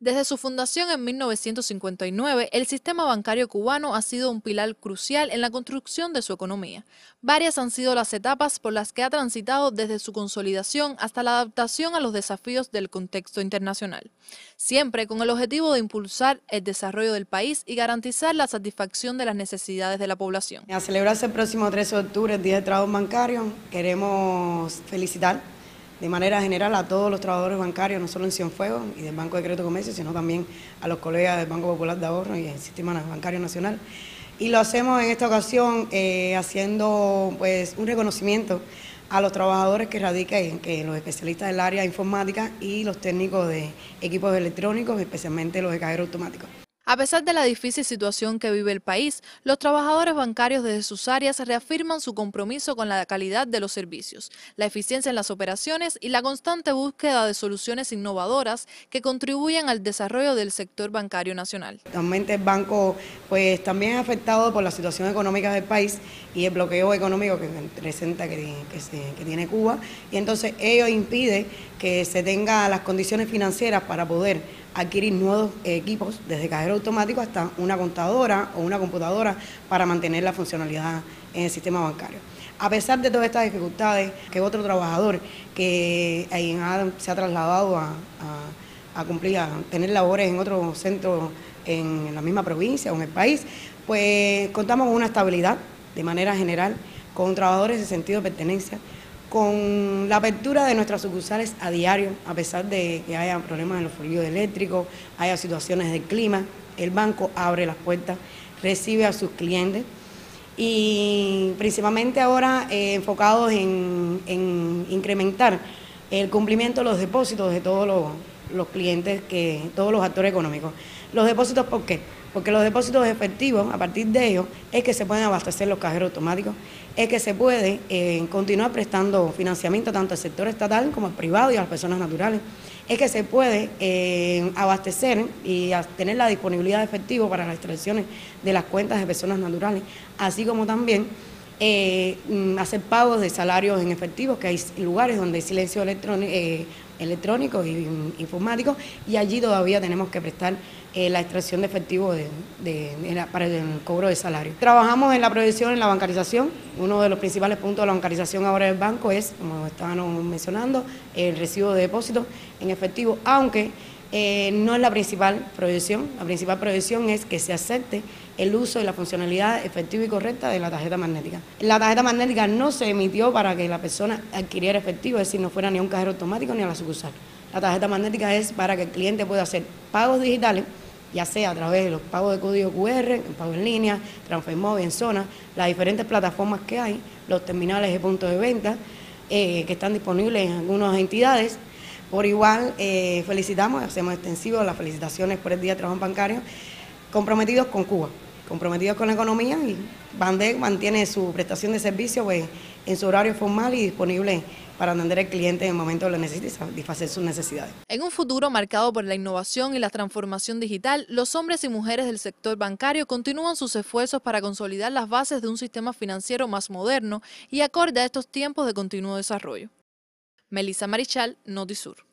Desde su fundación en 1959, el sistema bancario cubano ha sido un pilar crucial en la construcción de su economía. Varias han sido las etapas por las que ha transitado desde su consolidación hasta la adaptación a los desafíos del contexto internacional, siempre con el objetivo de impulsar el desarrollo del país y garantizar la satisfacción de las necesidades de la población. A celebrarse el próximo 13 de octubre, el Día del Trabajador Bancario, queremos felicitar de manera general a todos los trabajadores bancarios, no solo en Cienfuegos y del Banco de Crédito y Comercio, sino también a los colegas del Banco Popular de Ahorro y el Sistema Bancario Nacional. Y lo hacemos en esta ocasión haciendo pues un reconocimiento a los trabajadores que radican, que los especialistas del área informática y los técnicos de equipos electrónicos, especialmente los de cajero automático. A pesar de la difícil situación que vive el país, los trabajadores bancarios desde sus áreas reafirman su compromiso con la calidad de los servicios, la eficiencia en las operaciones y la constante búsqueda de soluciones innovadoras que contribuyan al desarrollo del sector bancario nacional. Actualmente el banco pues también es afectado por la situación económica del país y el bloqueo económico que presenta que tiene Cuba, y entonces ello impide que se tengan las condiciones financieras para poder adquirir nuevos equipos, desde cajero automático hasta una contadora o una computadora para mantener la funcionalidad en el sistema bancario. A pesar de todas estas dificultades, que otro trabajador que se ha trasladado a cumplir, a tener labores en otro centro en la misma provincia o en el país, pues contamos con una estabilidad de manera general, con trabajadores de sentido de pertenencia, con la apertura de nuestras sucursales a diario, a pesar de que haya problemas en los fluidos eléctricos, haya situaciones del clima, el banco abre las puertas, recibe a sus clientes y principalmente ahora enfocados en incrementar el cumplimiento de los depósitos de todos los clientes, todos los actores económicos. ¿Los depósitos por qué? Porque los depósitos efectivos, a partir de ellos, es que se pueden abastecer los cajeros automáticos, es que se puede continuar prestando financiamiento tanto al sector estatal como al privado y a las personas naturales, es que se puede abastecer y tener la disponibilidad de efectivo para las extracciones de las cuentas de personas naturales, así como también hacer pagos de salarios en efectivo, que hay lugares donde hay silencio electrónico e informático, y allí todavía tenemos que prestar la extracción de efectivo para el cobro de salario. Trabajamos en la prohibición, en la bancarización. Uno de los principales puntos de la bancarización ahora del banco es, como estábamos mencionando, el recibo de depósitos en efectivo, aunque no es la principal prohibición. La principal prohibición es que se acepte el uso y la funcionalidad efectiva y correcta de la tarjeta magnética. La tarjeta magnética no se emitió para que la persona adquiriera efectivo, es decir, no fuera ni a un cajero automático ni a la sucursal. La tarjeta magnética es para que el cliente pueda hacer pagos digitales, ya sea a través de los pagos de código QR, el pago en línea, Transfermóvil, en zona, las diferentes plataformas que hay, los terminales de punto de venta que están disponibles en algunas entidades. Por igual, felicitamos, hacemos extensivos las felicitaciones por el Día del Trabajador Bancario, comprometidos con Cuba, comprometidos con la economía, y Bandec mantiene su prestación de servicio pues, en su horario formal y disponible para atender al cliente en el momento que lo necesite y satisfacer sus necesidades. En un futuro marcado por la innovación y la transformación digital, los hombres y mujeres del sector bancario continúan sus esfuerzos para consolidar las bases de un sistema financiero más moderno y acorde a estos tiempos de continuo desarrollo. Melissa Marichal, Notisur.